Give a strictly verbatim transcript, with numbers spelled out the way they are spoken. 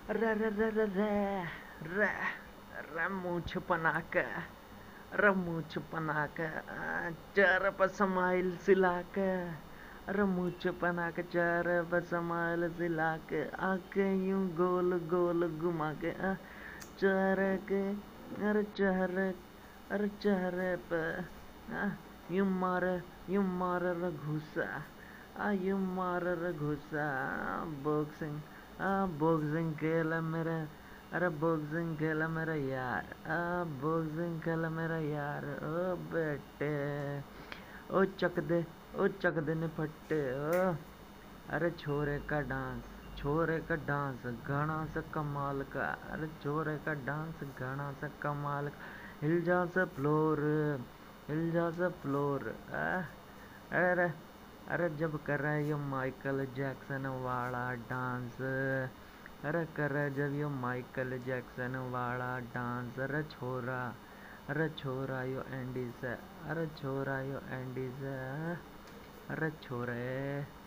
र र र र र र र मूछ बना के र मूछ बना के चेहरे पर समाइल सिला के र मूछ बना के चेहरे पर समाइल सिला के आंखें यूं गोल गोल घुमा के आ, चेहरे के अरे चेहरे अरे चेहरे पे आ, यूं मारे यूं मारे र घुसा आ यूं मारे र घुसा बॉक्सिंग आ बॉक्सिंग खेला मेरा अरे बॉक्सिंग खेला मेरा यार आ बॉक्सिंग खेला मेरा यार ओ बेटे ओ चक दे ओ चक दे ने फट्टे ओ अरे छोरे का डांस छोरे का डांस घना सा कमाल का अरे छोरे का डांस घना सा कमाल का हिल जा सा फ्लोर हिल जा सा फ्लोर आ अरे अरे जब कर रहा है ये माइकल जैक्सन वाला डांस अरे कर रहा है जब ये माइकल जैक्सन वाला डांस अरे छोरा अरे छोरा यो एंडी से अरे छोरा यो एंडी से अरे छोरे